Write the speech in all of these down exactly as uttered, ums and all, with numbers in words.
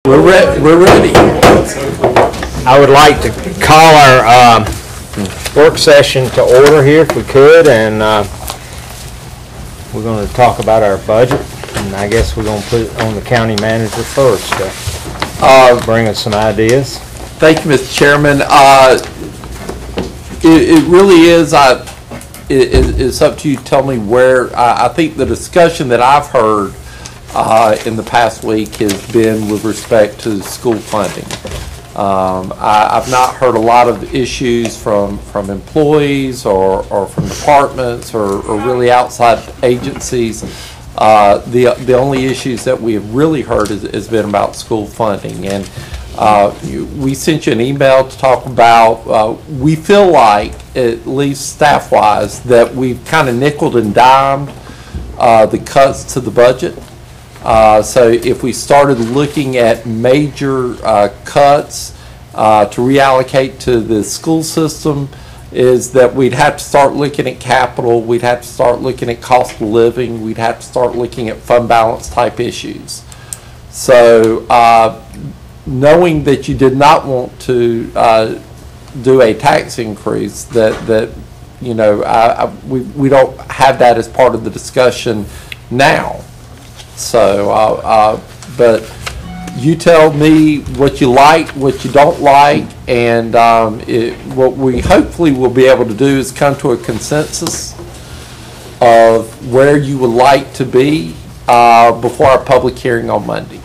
We're, re we're ready. I would like to call our uh, work session to order here if we could, and uh, we're going to talk about our budget, and I guess we're going to put it on the county manager first to uh, bring us some ideas. Thank you, Mister Chairman. Uh, it, it really is, I, it, it's up to you to tell me where. I, I think the discussion that I've heard Uh, in the past week has been with respect to school funding. Um, I, I've not heard a lot of issues from, from employees or, or from departments or, or really outside agencies. Uh, the, the only issues that we have really heard has, has been about school funding. And uh, you, we sent you an email to talk about, uh, we feel like, at least staff-wise, that we've kind of nickeled and dimed uh, the cuts to the budget. Uh, so if we started looking at major uh, cuts uh, to reallocate to the school system, is that we'd have to start looking at capital, we'd have to start looking at cost of living, we'd have to start looking at fund balance type issues. So uh, knowing that you did not want to uh, do a tax increase, that, that you know, I, I, we, we don't have that as part of the discussion now. So, uh, uh, but you tell me what you like, what you don't like, and um, it, what we hopefully will be able to do is come to a consensus of where you would like to be uh, before our public hearing on Monday.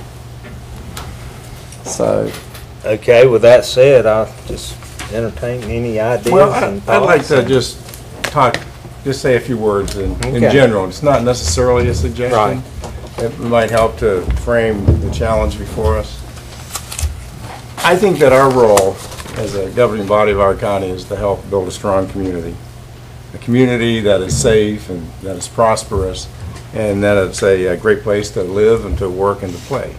So, okay, with that said, I'll just entertain any ideas. Well, I, and I'd like to and just talk, just say a few words in, okay. in general. It's not necessarily a suggestion. Right. It might help to frame the challenge before us. I think that our role as a governing body of our county is to help build a strong community. A community that is safe and that is prosperous and that it's a, a great place to live and to work and to play.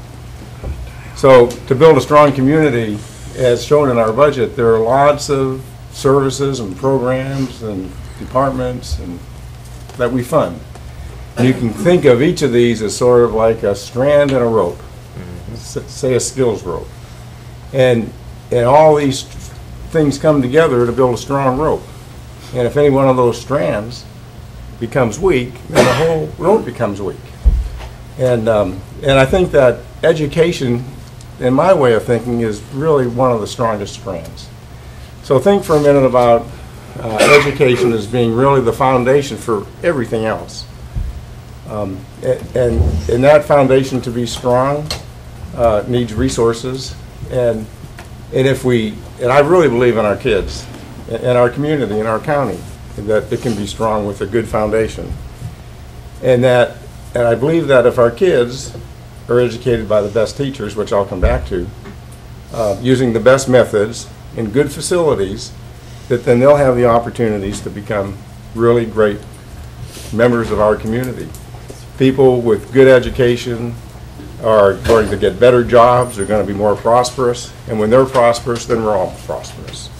So to build a strong community, as shown in our budget, there are lots of services and programs and departments and that we fund. You can think of each of these as sort of like a strand and a rope, say a skills rope. And, and all these things come together to build a strong rope. And if any one of those strands becomes weak, then the whole rope becomes weak. And, um, and I think that education, in my way of thinking, is really one of the strongest strands. So think for a minute about uh, education as being really the foundation for everything else. Um, and, and that foundation to be strong uh, needs resources, and and if we and I really believe in our kids, in our community, in our county, that it can be strong with a good foundation, and that and I believe that if our kids are educated by the best teachers, which I'll come back to, uh, using the best methods in good facilities, that then they'll have the opportunities to become really great members of our community. People with good education are going to get better jobs, they're going to be more prosperous, and when they're prosperous, then we're all prosperous.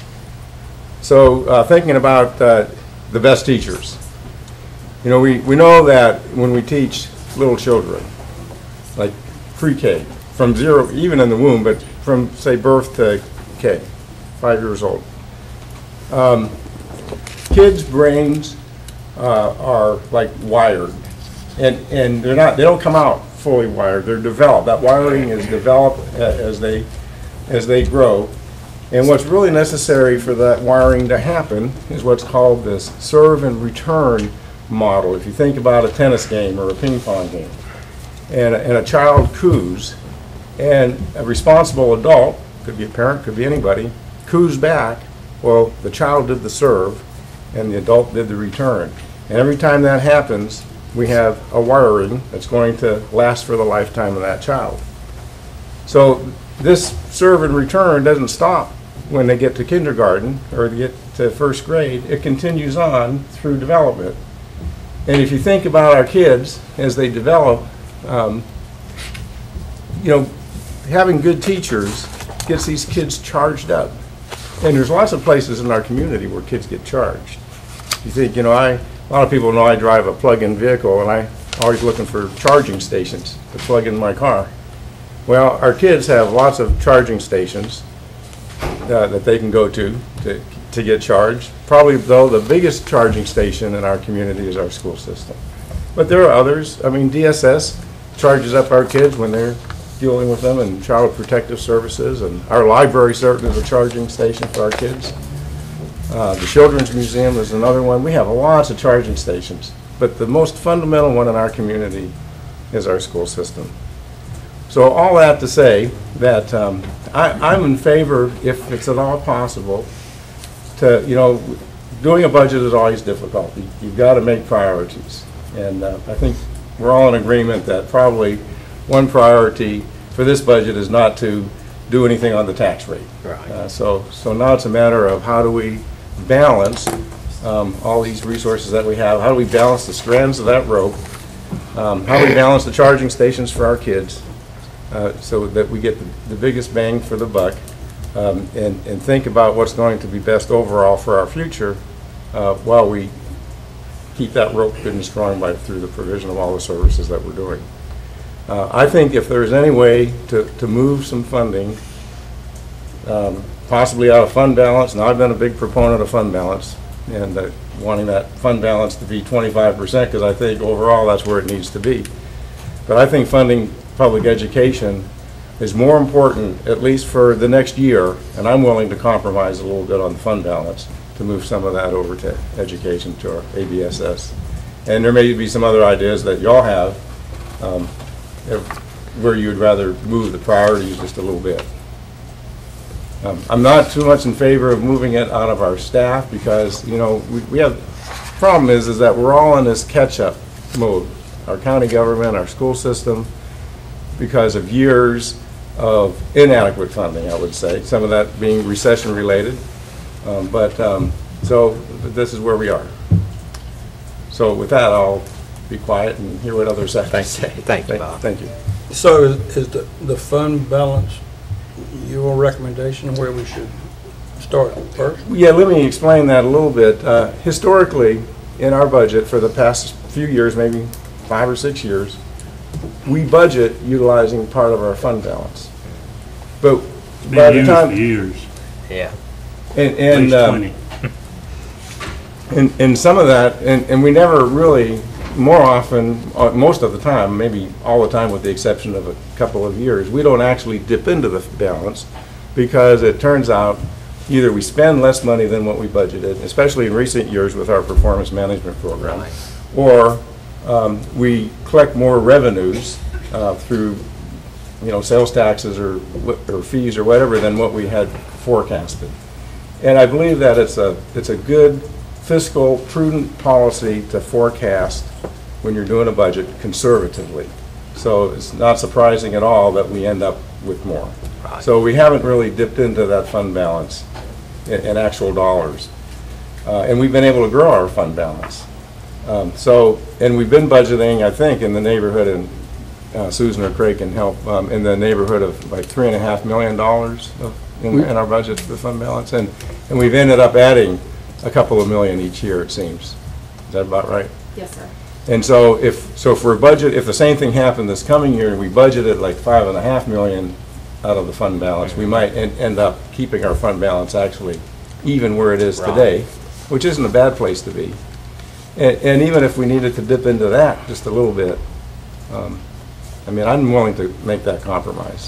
So uh, thinking about uh, the best teachers, you know, we, we know that when we teach little children, like pre-K, from zero, even in the womb, but from, say, birth to K, five years old, um, kids' brains uh, are like wired. And, and they're not, they don't come out fully wired, they're developed. That wiring is developed as they, as they grow. And what's really necessary for that wiring to happen is what's called this serve and return model. If you think about a tennis game or a ping pong game, and a, and a child coos, and a responsible adult, could be a parent, could be anybody, coos back, well, the child did the serve and the adult did the return. And every time that happens, we have a wiring that's going to last for the lifetime of that child. So this serve and return doesn't stop when they get to kindergarten or they get to first grade. It continues on through development. And if you think about our kids as they develop, um, you know, having good teachers gets these kids charged up. And there's lots of places in our community where kids get charged. You think, you know, I A lot of people know I drive a plug-in vehicle, and I'm always looking for charging stations to plug in my car. Well, our kids have lots of charging stations uh, that they can go to, to to get charged. Probably, though, the biggest charging station in our community is our school system. But there are others. I mean, D S S charges up our kids when they're dealing with them, and Child Protective Services, and our library certainly is a charging station for our kids. Uh, the Children's Museum is another one. We have lots of charging stations, but the most fundamental one in our community is our school system. So all that to say that um, I, I'm in favor, if it's at all possible, to, you know, doing a budget is always difficult. You, you've got to make priorities. And uh, I think we're all in agreement that probably one priority for this budget is not to do anything on the tax rate. Right. Uh, so, so now it's a matter of how do we balance um, all these resources that we have, how do we balance the strands of that rope, um, how do we balance the charging stations for our kids, uh, so that we get the, the biggest bang for the buck, um, and, and think about what's going to be best overall for our future, uh, while we keep that rope good and strong by through the provision of all the services that we're doing. Uh, I think if there's any way to, to move some funding, um, possibly out of fund balance, and I've been a big proponent of fund balance, and uh, wanting that fund balance to be twenty-five percent, because I think overall that's where it needs to be. But I think funding public education is more important, at least for the next year, and I'm willing to compromise a little bit on the fund balance to move some of that over to education, to our A B S S. And there may be some other ideas that y'all have, um, if, where you'd rather move the priorities just a little bit. Um, I'm not too much in favor of moving it out of our staff, because, you know, we, we have, problem is, is that we're all in this catch-up mode. Our county government, our school system, because of years of inadequate funding, I would say, some of that being recession related. Um, but, um, so this is where we are. So with that, I'll be quiet and hear what others have to say. Thank you, Bob. Thank you. So is, is the, the fund balance your recommendation of where we should start first? Yeah, let me explain that a little bit. Uh, historically, in our budget for the past few years, maybe five or six years, we budget utilizing part of our fund balance. But Been by the used time, for years, Yeah. and, at and, least um, twenty. and, and some of that, and, and we never really, more often, uh, most of the time, maybe all the time with the exception of a couple of years, we don't actually dip into the balance, because it turns out either we spend less money than what we budgeted, especially in recent years with our performance management program, Right. or um, we collect more revenues uh, through, you know, sales taxes or, or fees or whatever than what we had forecasted. And I believe that it's a, it's a good fiscal, prudent policy to forecast when you're doing a budget conservatively. So it's not surprising at all that we end up with more. Right. So we haven't really dipped into that fund balance in, in actual dollars. Uh, and we've been able to grow our fund balance. Um, so, and we've been budgeting, I think, in the neighborhood, and uh, Susan or Craig can help, um, in the neighborhood of like three and a half million dollars of, in, in our budget for the fund balance. And, and we've ended up adding a couple of million each year, it seems. Is that about right? Yes, sir. And so if, so if we're budget, if the same thing happened this coming year and we budgeted like five and a half million out of the fund balance, we might en end up keeping our fund balance actually even where it is Right. today, which isn't a bad place to be. And, and even if we needed to dip into that just a little bit, um, I mean, I'm willing to make that compromise.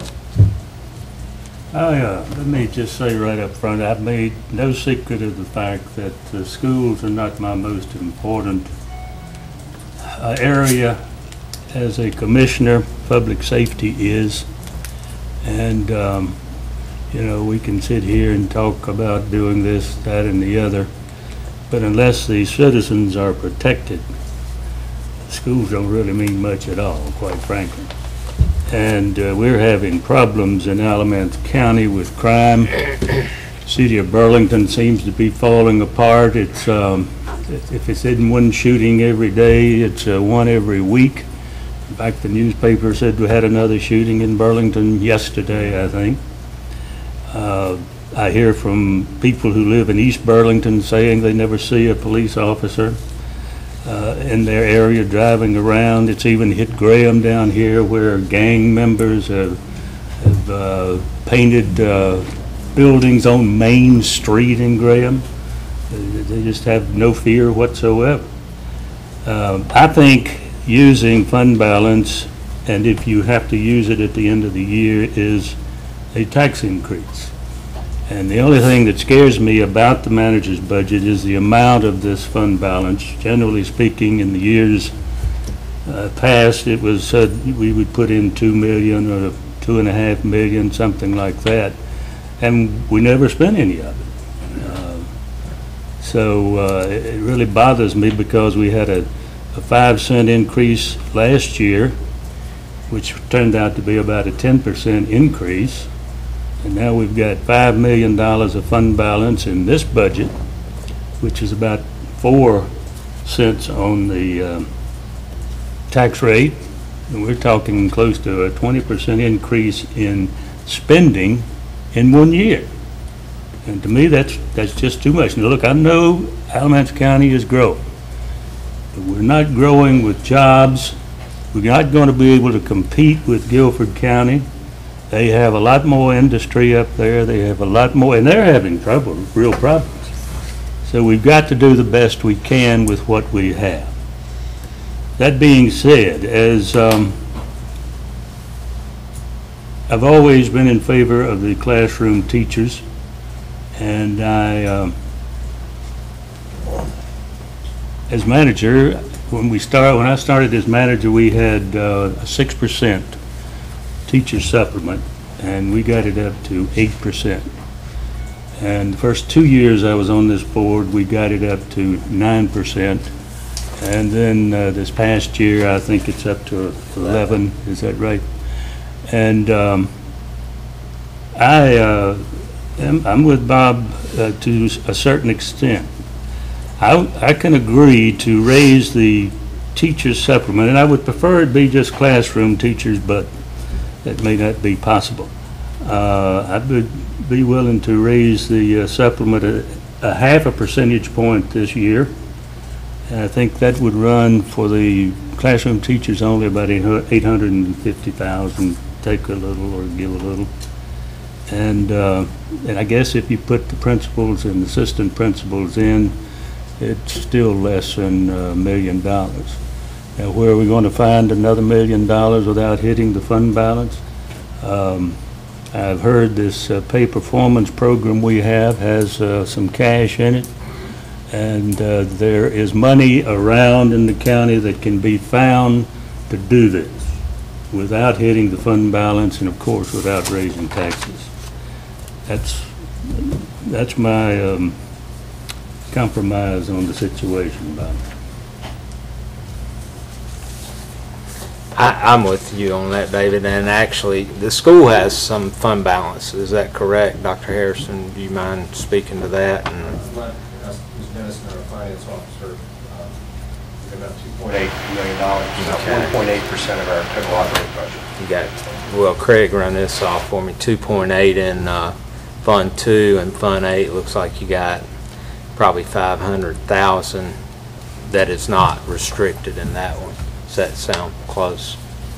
I, uh, let me just say right up front, I've made no secret of the fact that the schools are not my most important uh, area as a commissioner. Public safety is. And, um, you know, we can sit here and talk about doing this, that, and the other. But unless the citizens are protected, schools don't really mean much at all, quite frankly. And uh, we're having problems in Alamance County with crime. City of Burlington seems to be falling apart. It's um, if it's in one shooting every day, it's uh, one every week. In fact, the newspaper said we had another shooting in Burlington yesterday, I think. Uh, I hear from people who live in East Burlington saying they never see a police officer. uh, in their area driving around. It's even hit Graham down here where gang members have, have uh, painted uh, buildings on Main Street in Graham. They just have no fear whatsoever. Uh, I think using fund balance, and if you have to use it at the end of the year, is a tax increase. And the only thing that scares me about the manager's budget is the amount of this fund balance. Generally speaking, in the years uh, past, it was uh, we would put in two million or two and a half million, something like that, and we never spent any of it. Uh, so uh, it really bothers me because we had a, a five cent increase last year, which turned out to be about a ten percent increase. And now we've got five million dollars of fund balance in this budget, which is about four cents on the um, tax rate. And we're talking close to a twenty percent increase in spending in one year. And to me, that's, that's just too much. Now, look, I know Alamance County is growing, but we're not growing with jobs. We're not going to be able to compete with Guilford County. They have a lot more industry up there. They have a lot more, and they're having trouble, real problems. So we've got to do the best we can with what we have. That being said, as um, I've always been in favor of the classroom teachers, and I, um, as manager, when we start, when I started as manager, we had uh, a six percent teacher supplement, and we got it up to eight percent. And the first two years I was on this board, we got it up to nine percent. And then uh, this past year, I think it's up to eleven, is that right? And um, I, uh, am, I'm with Bob uh, to a certain extent. I, I can agree to raise the teacher's supplement, and I would prefer it be just classroom teachers, but that may not be possible. Uh, I would be willing to raise the uh, supplement a, a half a percentage point this year. And I think that would run for the classroom teachers only about eight hundred fifty thousand, take a little or give a little. And, uh, and I guess if you put the principals and assistant principals in, it's still less than a million dollars. Now, where are we going to find another million dollars without hitting the fund balance? Um, I've heard this uh, pay performance program we have has uh, some cash in it, and uh, there is money around in the county that can be found to do this without hitting the fund balance and, of course, without raising taxes. That's, that's my um, compromise on the situation, Bob. I, I'm with you on that, David, and actually, the school has some fund balance. Is that correct, Doctor Harrison? Do you mind speaking to that? And Miz Dennison, our finance officer, um, we've got about two point eight million dollars, about Okay. one point eight percent of our total operating budget. you got, well, Craig run this off for me, two point eight in uh, Fund two, and Fund eight looks like you got probably five hundred thousand that is not restricted in that one. Does that sound close?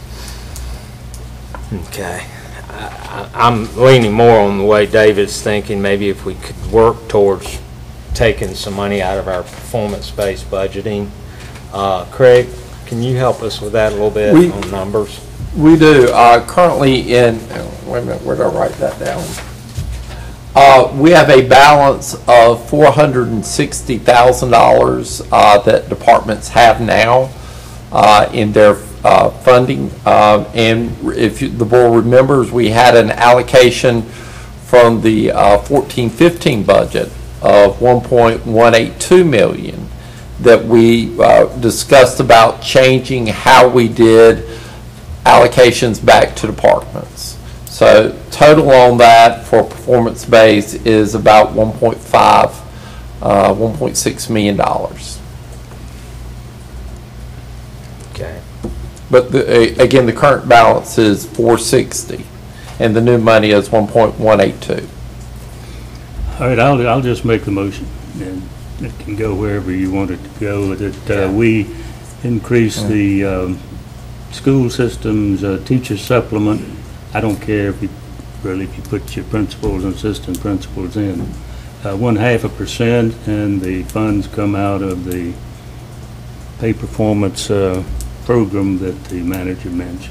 Okay. I, I, I'm leaning more on the way David's thinking, maybe if we could work towards taking some money out of our performance-based budgeting. Uh, Craig, can you help us with that a little bit We- on numbers? We do. Uh, currently in, wait a minute, where did I write that down? Uh, we have a balance of four hundred sixty thousand dollars uh, that departments have now uh, in their uh, funding. Um, and if you, the board remembers, we had an allocation from the uh, fourteen fifteen budget of one point one eight two million dollars that we uh, discussed about changing how we did allocations back to departments. So total on that for performance base is about one point five, uh, one point six million dollars. Okay. But the, again, the current balance is four sixty, and the new money is one point one eight two. All right, I'll, I'll just make the motion. And it can go wherever you want it to go. That uh, we increase the um, school system's uh, teacher supplement. I don't care if you really if you put your principals and assistant principals in, uh, one half a percent, and the funds come out of the pay performance uh, program that the manager mentioned.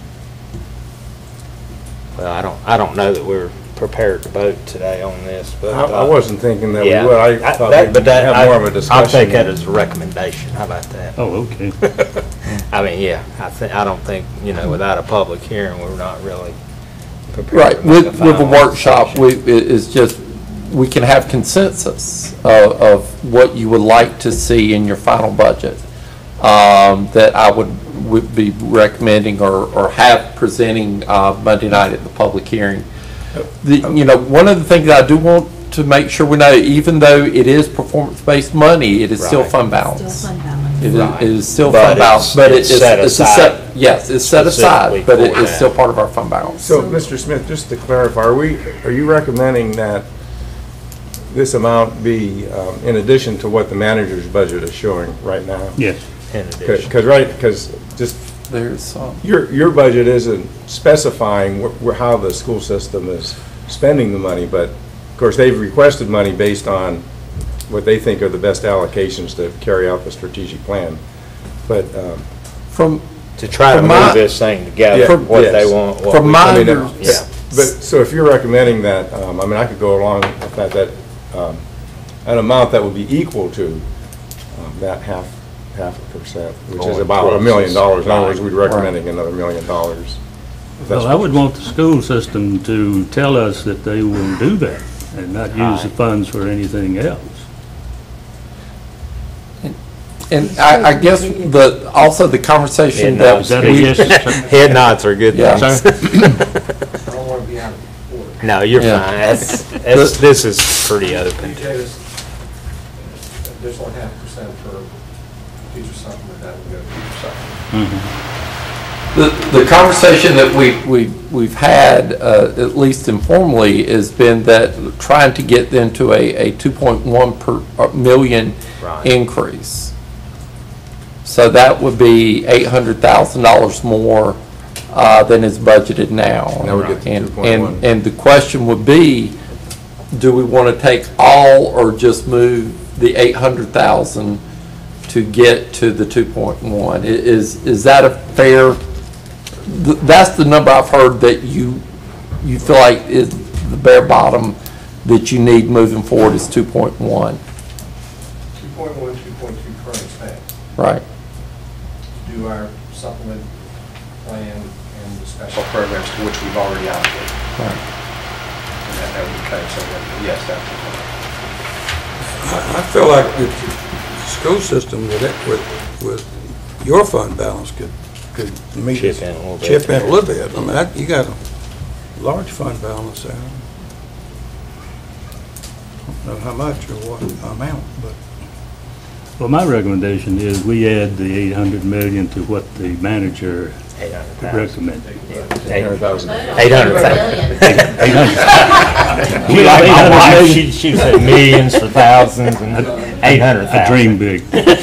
Well, I don't, I don't know that we're prepared to vote today on this, but. I I uh, wasn't thinking that we yeah. would. I I- thought that- we'd but that- have I- more of a discussion. I'll take that as a recommendation. How about that? Oh, okay. I mean, yeah, I think, I don't think, you know, without a public hearing, we're not really prepared. Right, to make with, with a final workshop, decision. we, it- it's just, we can have consensus of, of what you would like to see in your final budget, um, that I would, would be recommending or, or have presenting, uh, Monday night at the public hearing. The, you know, one of the things I do want to make sure we know, even though it is performance-based money, it is still Right. fund Still balance. fund balance. It is, Right. it is still But fund balance, it's- but it it's is. set it's a aside Yes, it's set specifically aside, but it for is that. still part of our fund balance. So, Mister Smith, just to clarify, are we, are you recommending that this amount be um, in addition to what the manager's budget is showing right now? Yes. In addition. Because, right, because just, There's some. your, your budget isn't specifying wh- wh- how the school system is spending the money, but of course, they've requested money based on what they think are the best allocations to carry out the strategic plan. But, um, From, To try to From my- move this thing Yeah, together, what yes. they want, what From we. my I mean, under- uh, Yeah. But, so if you're recommending that, um, I mean, I could go along with that, that, um, an amount that would be equal to um, that half, half a percent, which is Going about a towards million this. dollars. In other words, Right. we'd recommending another million dollars. if that's Well, I what- would want the school system to tell us that they will do that and not use the Right. funds for anything else. and I, I guess the, also the conversation Head that nods. Is that a we. yes? Head nods are a good Yeah. things. I don't want to be out of order. No, you're Yeah. fine. That's, that's, this is pretty open. You gave us additional half percent for teacher supplement, that would go to teacher supplement. The, the conversation that we, we, we've had, uh, at least informally, has been that trying to get into a, a two point one per, uh, million Right. increase. So that would be eight hundred thousand dollars more, uh, than is budgeted now. That would get to And- two point one. And, and the question would be, do we want to take all or just move the eight hundred thousand to get to the two point one? Is, is that a fair, th- that's the number I've heard that you, you feel like is the bare bottom that you need moving forward is two point one, two point one, two point two current expense. right? Do our supplement plan and the special programs to which we've already allocated. Right. And that, that would cut it, so that, yes, that's I I feel like the school system with it, with, with your fund balance could, could meet. Chip in a little bit. Chip in a little bit. I mean, that- you got a large fund balance there. Don't know how much or what amount, but Well, my recommendation is we add the eight hundred million to what the manager Eight hundred thousand. recommended. eight hundred thousand. Eight hundred thousand. eight hundred. We like my wife, she, she said millions for thousands and eight hundred I thousand. dream big.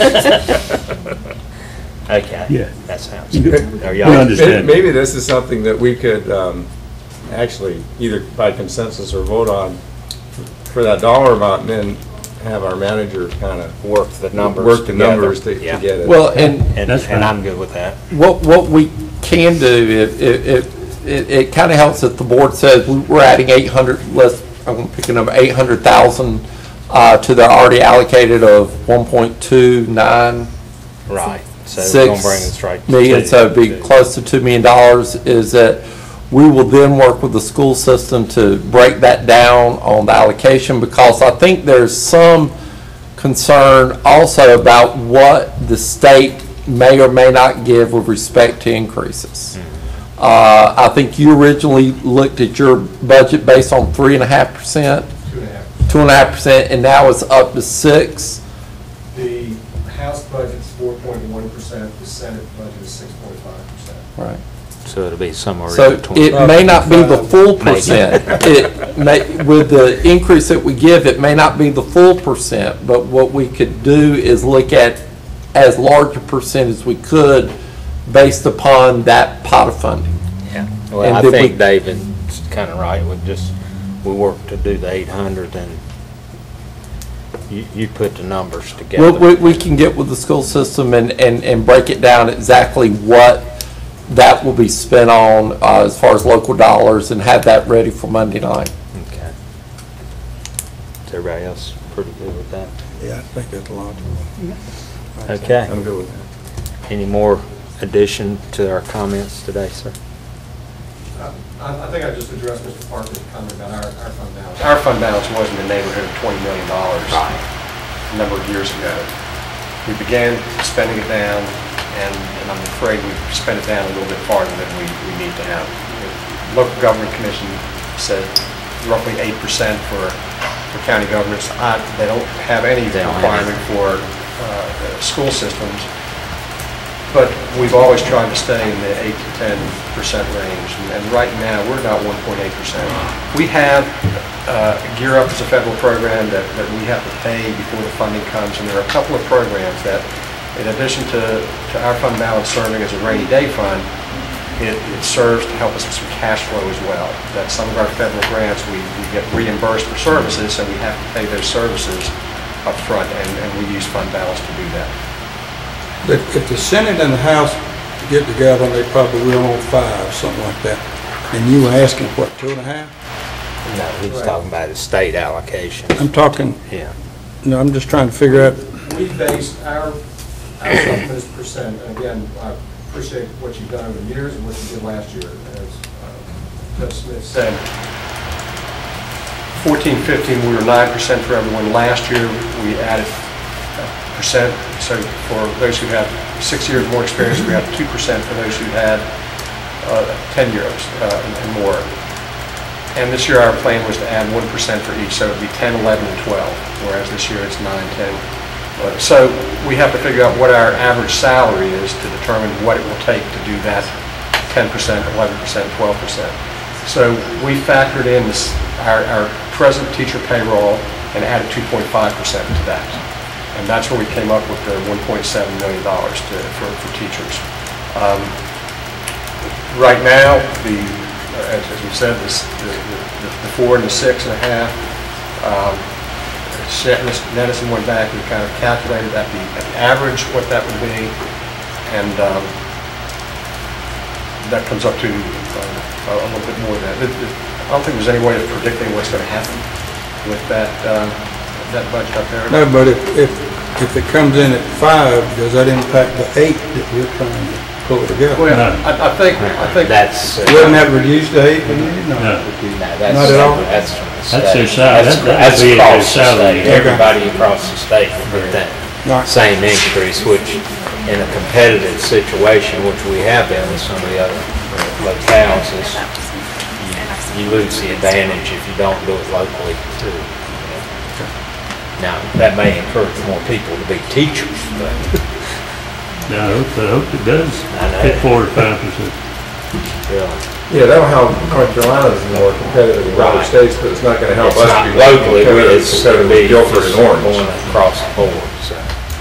Okay. Yeah. That sounds good. Are We y'all, understand. Maybe this is something that we could um, actually either by consensus or vote on for that dollar amount, and then have our manager kind of work the numbers work the together. numbers to to Yeah. get it. Well, and And, That's and fine. I'm good with that. what, what we can do, if, if, if- it, it kind of helps if the board says we- we're adding eight hundred, let's, I'm going to pick a number, eight hundred thousand uh, to their already allocated of one point two nine Right. So we're gonna bring it six straight. to million, two. so it'd be close to two million dollars, is that we will then work with the school system to break that down on the allocation, because I think there's some concern also about what the state may or may not give with respect to increases. Uh, I think you originally looked at your budget based on three and a half percent, two and a half. two and a half percent, and now it's up to six. The House budget's four point one percent, the Senate budget is six point five percent. Right. So it'll be somewhere So in between. it may not be the full Maybe. percent. It may, with the increase that we give, it may not be the full percent, but what we could do is look at as large a percent as we could based upon that pot of funding. Yeah. Well, And I did we- think David's kind of right. We just, we work to do the eight hundred and you, you put the numbers together. We, we, we can get with the school system and, and, and break it down exactly what that will be spent on, uh, as far as local dollars, and have that ready for Monday night. Okay. Is everybody else pretty good with that? Yeah, I think that's logical. Okay. I'm good with that. Any more addition to our comments today, sir? Uh, I, I think I just addressed Mister Parker's comment about our, our fund balance. Our fund balance was in the neighborhood of twenty million dollars a number of years ago. We began spending it down, and, and I'm afraid we've spent it down a little bit farther than we, we need to have. The Local Government Commission said roughly eight percent for, for county governments. I, they don't have any They don't have requirement for uh, school systems, but we've always tried to stay in the eight to ten percent range, and, and right now, we're about one point eight percent. We have uh, Gear Up as a federal program that, that we have to pay before the funding comes, and there are a couple of programs that, in addition to, to our fund balance serving as a rainy day fund, it, it serves to help us with some cash flow as well. That some of our federal grants, we, we get reimbursed for services, and we have to pay those services up front, and, and we use fund balance to do that. But if the Senate and the House get together, and they probably will on five, something like that, and you were asking, what, two and a half? No, he's Right. talking about the state allocation. I'm talking, Yeah. no, I'm just trying to figure out, We based our, our supplement as percent, and again, I appreciate what you've done over the years and what you did last year. As uh, Judge Smith said, fourteen, fifteen, we were nine percent for everyone. Last year, we added a percent. So for those who have six years more experience, we have two percent for those who had uh, ten years uh, and and more. And this year, our plan was to add one percent for each, so it'd be ten, eleven, and twelve, whereas this year it's nine, ten. Uh, So we have to figure out what our average salary is to determine what it will take to do that ten percent, eleven percent, twelve percent. So we factored in this, our, our present teacher payroll and added two point five percent to that. And that's where we came up with the one point seven million dollars to, for, for teachers. Um, right now, the, as, as we said, this, the, the, the four and the six and a half, um, Mister Dennison went back and kind of calculated at the, at the average what that would be, and um, that comes up to uh, a little bit more than that. It, it, I don't think there's any way of predicting what's going to happen with that uh, that budget up there. no, but if, if, if it comes in at five, does that impact the eight that we're trying to pull together? Well, No. I, I think I think That's. uh, Wouldn't that reduce the eight? No. No. No, that's, Not at all? that's from the That's their state. salary. That's, That- that's that'd be their across the salary. state. Okay. Everybody across the state will get that Right. same increase, which in a competitive situation, which we have been with some of the other locales, is you, you lose the advantage if you don't do it locally too. Now, that may encourage more people to be teachers, but Yeah, I hope, I hope it does I know. hit four or five percent. really. Yeah, that'll help North Carolina's more competitive with other Right. states, but it's not gonna help It's us not be locally, competitive it's competitive going to be with Guilford just and Orange. going across the board, so.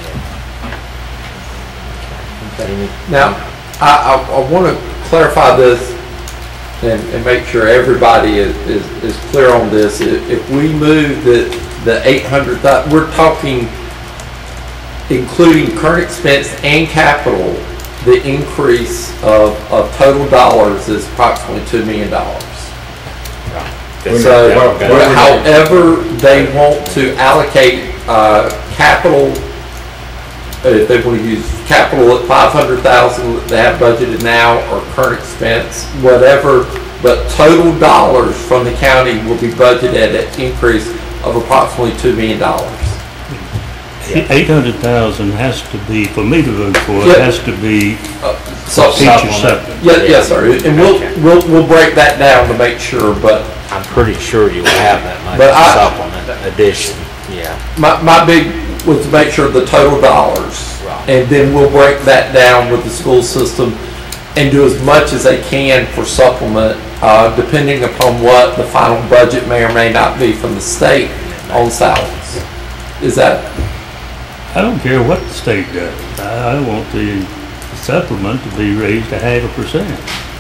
Any- Now, I, I, I want to clarify this and, and make sure everybody is, is, is clear on this. If, if we move the, the eight hundred, we're talking including current expense and capital, the increase of, of total dollars is approximately two million dollars. That's- So, that- that- however they want to allocate, uh, capital, uh, if they want to use capital at five hundred thousand that they have budgeted now, or current expense, whatever, but total dollars from the county will be budgeted at an increase of approximately two million dollars. Eight hundred thousand has to be, for me to vote for, Yeah. it has to be So, teacher supplement. yeah, yes, sir, and we'll, we'll, we'll break that down to make sure, but I'm pretty sure you will have that much But I- supplement addition, yeah. My, my big was to make sure the total dollars, Right. and then we'll break that down with the school system. and do as much as they can for supplement, uh, depending upon what the final budget may or may not be from the state on salaries. Is that? I don't care what the state does. I, I want the supplement to be raised a half a percent.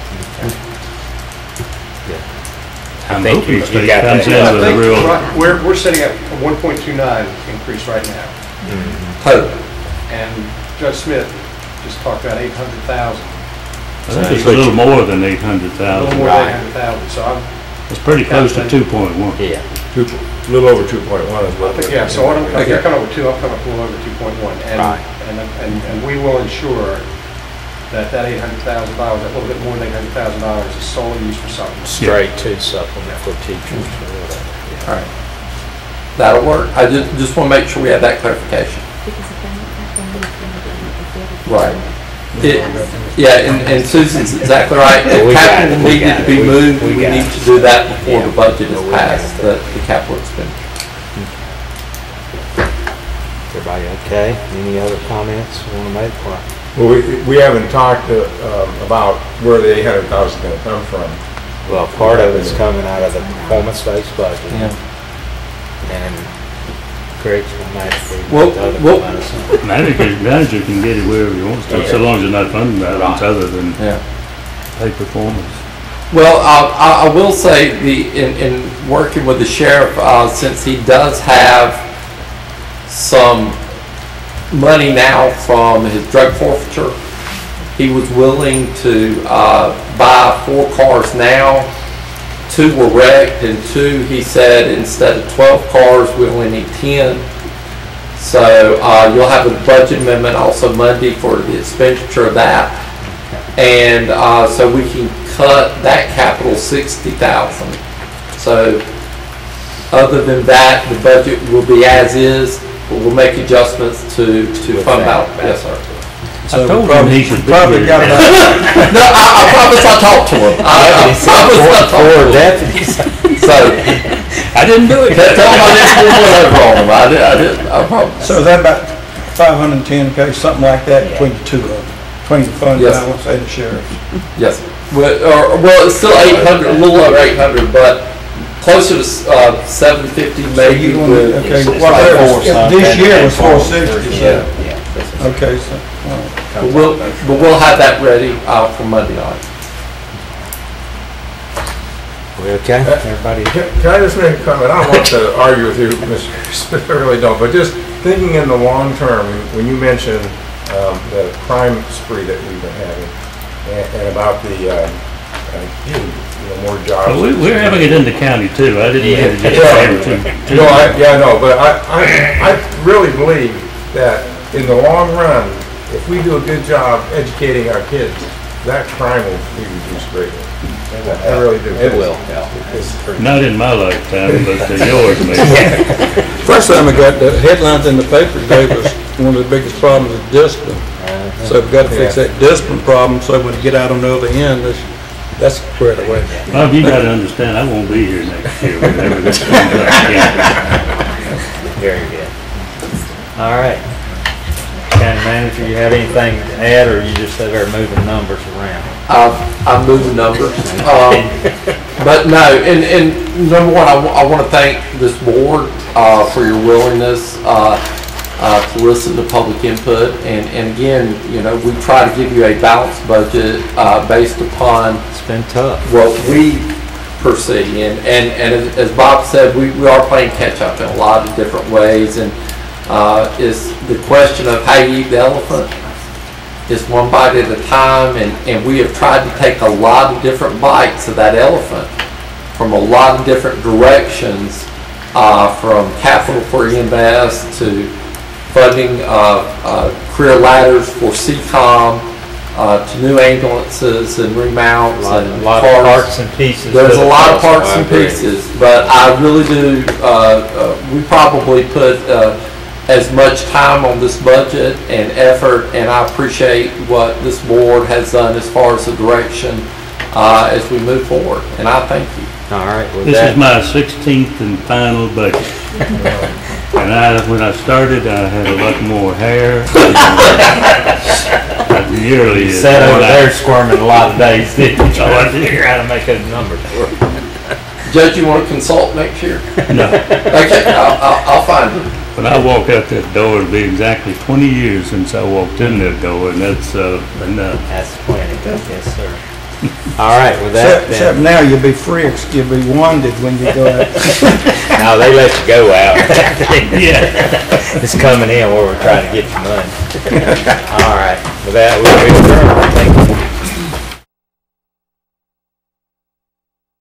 I'm think hoping you- the you state got comes that. in I with a think real, right- We're, we're sitting at a one point two nine increase right now. Total. And Judge Smith just talked about eight hundred thousand. I think it's a little more than eight hundred A little thousand. more than eight hundred thousand, so I'm, It's pretty close to two point one. Yeah. Two, a little over two point one is I what. think, yeah, so what I'm, Okay. you're coming up with two, I'm coming up with a little over two point one. And, Right. and, and, and we will ensure that that eight hundred thousand dollars, a little bit more than eight hundred thousand dollars is solely used for something. Straight to supplement for teachers or whatever. All right. That'll work. I just, just want to make sure we have that clarification. Right. It, yeah, and, and Susan's exactly right. Well, we If got capital it, we needed got to it, be we- moved, we we got need it. to do that before the Yeah. budget is No, we got passed, it. the, the capital expenditure. Everybody okay? Any other comments you want to make? Or- Well, we, we haven't talked uh, um, about where the eight hundred thousand is going to come from. Well, part of it's coming out of the performance-based budget. Yeah. And Craig's going to match the Well, other well- amount of something. Manager, manager can get it wherever he wants to, so long as they're not funding items other than Yeah. pay performance. Well, uh, I, I will say the, in, in working with the sheriff, uh, since he does have some money now from his drug forfeiture, he was willing to, uh, buy four cars now. Two were wrecked, and two, he said, instead of twelve cars, we only need ten. So, uh, you'll have a budget amendment also Monday for the expenditure of that. And, uh, so we can cut that capital sixty thousand. So, other than that, the budget will be as is, but we'll make adjustments to, to With fund that. out. Yes, sir. I told him he should be Probably here. got about, No, I, I promise I talked to him. I, I promise I talked Four to him. deputies. So, I didn't do it. tell him I didn't do one over on him. I did, I did, I promise. so is that about five hundred and ten K, something like that between the two of them, between the fund Yes. balance and the sheriff's? Yes. Well, or, well, it's still eight hundred, a little over eight hundred, but closer to, uh, seven fifty maybe you wanna- with. okay, It's well, like there four was- something this year and was four four sixty, Yeah. so, Yeah. this is- okay, so, all right. But we'll, but we'll have that ready, uh, for Monday night. We okay? Everybody? Can can I just make a comment? I don't want to argue with you, Mister Smith, I really don't, but just thinking in the long term, when you mentioned um, the crime spree that we've been having, and and about the, um, uh, getting, you know, more jobs. But we, we're having it in the county too. I didn't mean to just Yeah. say it too. No, I, yeah, no, but I, I, I really believe that in the long run, if we do a good job educating our kids, that crime will be reduced greatly. I really do. It will. Not in my lifetime, but uh, yours maybe. First time I got the headlines in the paper today was one of the biggest problems is discipline. So we've got to fix that discipline problem, so when we get out on the other end, that's, that's squared away. Bob, you gotta understand, I won't be here next year whenever this comes up again. Very good. All right. County manager, you have anything to add, or you just sit there moving numbers around? I've, I'm moving numbers. Um, but no, and, and number one, I, want to thank this board, uh, for your willingness, uh, uh, to listen to public input. And, and again, you know, we try to give you a balanced budget, uh, based upon It's been tough. what we perceive. And, and, and as, as Bob said, we, we are playing catch up in a lot of different ways. And, uh, is the question of how you eat the elephant. It's one bite at a time, and, and we have tried to take a lot of different bites of that elephant from a lot of different directions, uh, from capital for E M S to funding uh, uh, career ladders for C COM, uh, to new ambulances and remounts A lot, and a lot of cars. parts and pieces. There's to a the lot of puzzle, parts I and agree. pieces, but I really do, uh, uh, we probably put uh, as much time on this budget and effort, and I appreciate what this board has done as far as the direction uh, as we move forward, and I thank you. All right, with This that, is my sixteenth and final budget. And I, when I started, I had a lot more hair. Not nearly as Sat over what I- there squirming a lot of days, didn't you? Trying to figure out how to make those numbers work. Judge, you want to consult next year? No. Okay, I'll, I'll, I'll find it. When I walk out that door, it'll be exactly twenty years since I walked in that door, and that's uh, enough. That's plenty, yes, sir. All right, with that Except, except then. now you'll be free, you'll be wanted when you go out. No, they let you go out. Yeah. It's coming in where we're trying to get your money. All right, with that, we'll be adjourned. Thank you.